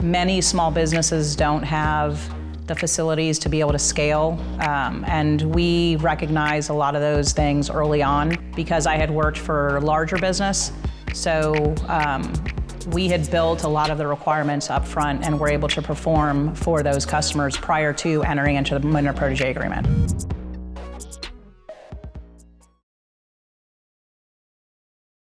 Many small businesses don't have the facilities to be able to scale, and we recognize a lot of those things early on because I had worked for larger business. So we had built a lot of the requirements up front and were able to perform for those customers prior to entering into the Winner Protege agreement.